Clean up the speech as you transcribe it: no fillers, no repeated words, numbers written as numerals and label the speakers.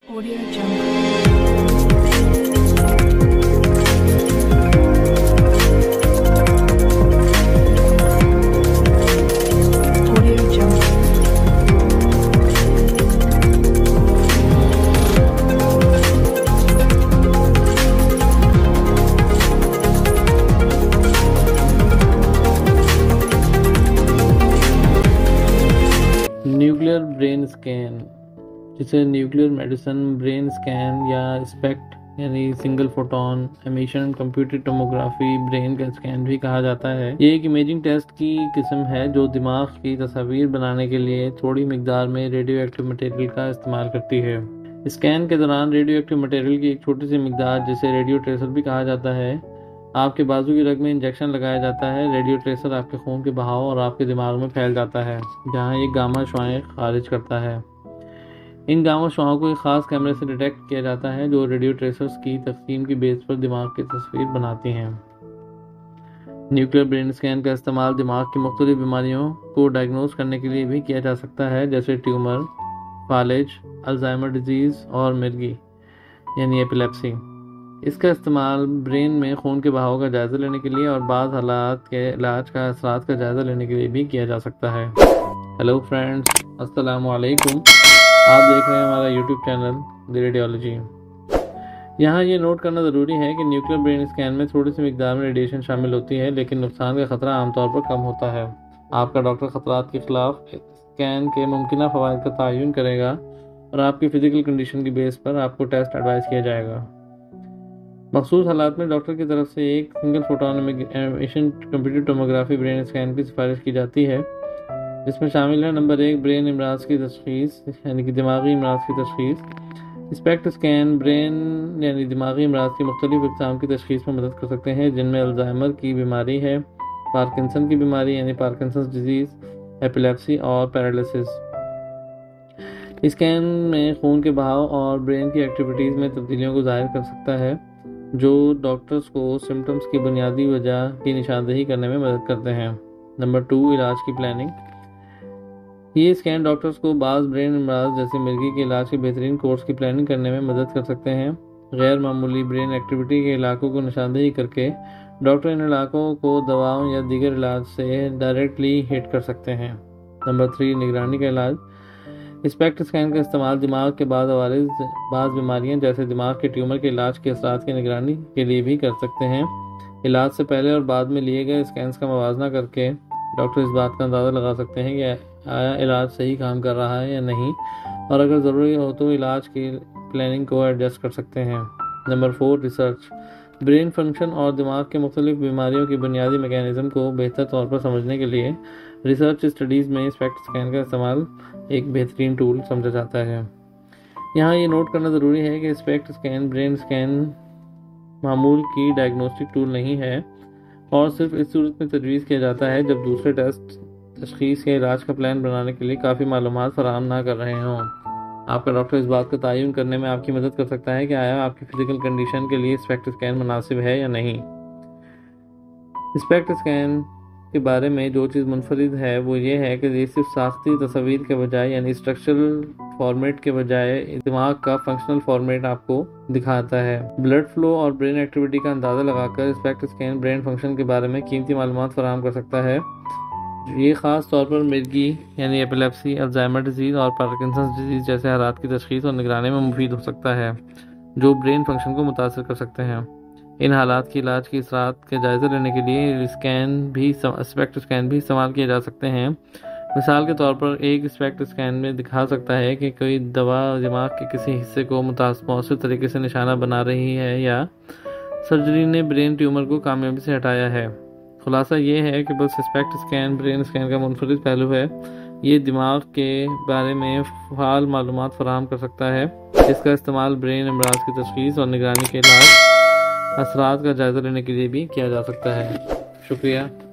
Speaker 1: Audio Jungle. Audio Jungle.
Speaker 2: Nuclear brain scan, जिसे nuclear medicine brain scan या SPECT यानी single photon emission computed tomography brain का scan भी कहा जाता है। ये एक इमेजिंग टेस्ट की किस्म है जो दिमाग की तस्वीर बनाने के लिए थोड़ी मिकदार में रेडियो एक्टिव मटेरियल का इस्तेमाल करती है। स्कैन के दौरान रेडियो एक्टिव मटेरियल की एक छोटी सी मिकदार, जिसे रेडियो ट्रेसर भी कहा जाता है, आपके बाजू की रग में इंजेक्शन लगाया जाता है। रेडियो ट्रेसर आपके खून के बहाव और आपके दिमाग में फैल जाता है, जहां ये गामा शुआएं खारिज करता है। इन गामा शुआओं को एक ख़ास कैमरे से डिटेक्ट किया जाता है जो रेडियो ट्रेसर्स की तकसीम की बेस पर दिमाग की तस्वीर बनाती हैं। न्यूक्लियर ब्रेन स्कैन का इस्तेमाल दिमाग की मुख्तलिफ बीमारियों को डायग्नोज करने के लिए भी किया जा सकता है, जैसे ट्यूमर, फालेज, अल्जाइमर डिजीज़ और मिर्गी यानी एपिलेप्सी। इसका इस्तेमाल ब्रेन में खून के बहाव का जायज़ा लेने के लिए और बाज़ हालात के इलाज का असरात का जायज़ा लेने के लिए भी किया जा सकता है। हेलो फ्रेंड्स, अस्सलामु अलैकुम। आप देख रहे हैं हमारा यूट्यूब चैनल द रेडियोलॉजी। यहाँ ये नोट करना ज़रूरी है कि न्यूक्लियर ब्रेन स्कैन में थोड़ी सी मिकदार में रेडिएशन शामिल होती है, लेकिन नुकसान का ख़तरा आमतौर पर कम होता है। आपका डॉक्टर ख़तरात के ख़िलाफ़ स्कैन के मुमकिन फ़वाइद का तयन करेगा और आपकी फ़िज़िकल कंडीशन की बेस पर आपको टेस्ट एडवाइस किया जाएगा। मखसूस हालात में डॉक्टर की तरफ से एक single photon emission computed tomography brain scan की सिफारिश की जाती है, जिसमें शामिल है नंबर 1 ब्रेन इमराज की तशख़ीस यानी कि दिमागी इमराज की तशख़ीस। स्पेक्ट स्कैन ब्रेन यानी दिमागी इमराज की मुख्तलिफ इक़साम की तशख़ीस में मदद कर सकते हैं, जिनमें अल्जाइमर की बीमारी है, पार्किंसन की बीमारी यानी पार्किंसन डिजीज़, एपिलेप्सी और पैरालिसिस। स्कैन में खून के बहाव और ब्रेन की एक्टिविटीज़ में तब्दीलियों को ज़ाहिर कर सकता है, जो डॉक्टर्स को सिम्टम्स की बुनियादी वजह की निशानदेही करने में मदद करते हैं। नंबर 2 इलाज की प्लानिंग। ये स्कैन डॉक्टर्स को बाज़ ब्रेन अमराज जैसे मिर्गी के इलाज के बेहतरीन कोर्स की प्लानिंग करने में मदद कर सकते हैं। गैर मामूली ब्रेन एक्टिविटी के इलाकों को निशानदेही करके डॉक्टर इन इलाकों को दवाओं या दीगर इलाज से डायरेक्टली हिट कर सकते हैं। नंबर 3 निगरानी का इलाज। स्पेक्ट स्कैन का इस्तेमाल दिमाग के बाज़ बीमारियां जैसे दिमाग के ट्यूमर के इलाज के असरात की निगरानी के लिए भी कर सकते हैं। इलाज से पहले और बाद में लिए गए स्कैन्स का मुवाजना करके डॉक्टर इस बात का अंदाज़ा लगा सकते हैं कि आया इलाज सही काम कर रहा है या नहीं, और अगर ज़रूरी हो तो इलाज की प्लानिंग को एडजस्ट कर सकते हैं। Number 4 research. ब्रेन फंक्शन और दिमाग के मुख्तलिफ बीमारियों की बुनियादी मैकेनिज़्म को बेहतर तौर पर समझने के लिए रिसर्च स्टडीज़ में स्पेक्ट स्कैन का इस्तेमाल एक बेहतरीन टूल समझा जाता है। यहाँ ये नोट करना ज़रूरी है कि स्पेक्ट स्कैन ब्रेन स्कैन मामूल की डायग्नोस्टिक टूल नहीं है और सिर्फ इस सूरत में तजवीज़ किया जाता है जब दूसरे टेस्ट तशख़ीस या इलाज का प्लान बनाने के लिए काफ़ी मालूमात फराहम ना कर रहे हों। आपका डॉक्टर इस बात का तयन करने में आपकी मदद कर सकता है कि आया आपकी फ़िज़िकल कंडीशन के लिए स्पेक्ट स्कैन मुनासिब है या नहीं। स्पेक्ट स्कैन के बारे में जो चीज़ मुनफरिद है वो ये है कि ये सिर्फ साख्ती तस्वीर के बजाय यानी स्ट्रक्चरल फॉर्मेट के बजाय दिमाग का फंक्शनल फॉर्मेट आपको दिखाता है। ब्लड फ्लो और ब्रेन एक्टिविटी का अंदाज़ा लगाकर स्पेक्ट स्कैन ब्रेन फंक्शन के बारे में कीमती मालूमात फराहम कर सकता है। ये ख़ास तौर पर मिर्गी यानी एपिलेप्सी, अल्जाइमर डिजीज़ और पार्किंसन डिजीज़ जैसे हालात की तशख़ीस और निगरानी में मुफीद हो सकता है, जो ब्रेन फंक्शन को मुतासर कर सकते हैं। इन हालात की इलाज की असरात के जायज़े लेने के लिए स्पेक्ट स्कैन भी इस्तेमाल किए जा सकते हैं। मिसाल के तौर पर एक स्पेक्ट स्कैन में दिखा सकता है कि कोई दवा दिमाग के किसी हिस्से को मुतासिर तरीके से निशाना बना रही है या सर्जरी ने ब्रेन ट्यूमर को कामयाबी से हटाया है। खुलासा ये है कि बस स्पेक्ट स्कैन ब्रेन स्कैन का मुनफरिद पहलू है। ये दिमाग के बारे में फ़ाल मालूमात फराहम कर सकता है। इसका इस्तेमाल ब्रेन अमराज की तशख़ीस और निगरानी के इलाज असरात का जायज़ा लेने के लिए भी किया जा सकता है। शुक्रिया।